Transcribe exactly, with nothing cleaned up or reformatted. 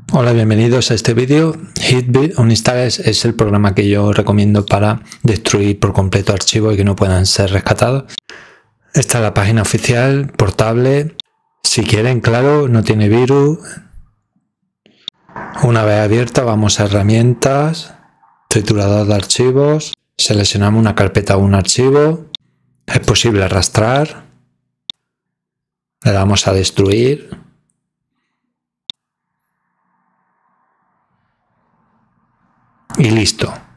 Hola, bienvenidos a este vídeo. Hitbit Uninstall es, es el programa que yo recomiendo para destruir por completo archivos y que no puedan ser rescatados. Esta es la página oficial, portable. Si quieren, claro, no tiene virus. Una vez abierta, vamos a herramientas, triturador de archivos, seleccionamos una carpeta o un archivo. Es posible arrastrar. Le damos a destruir. Y listo.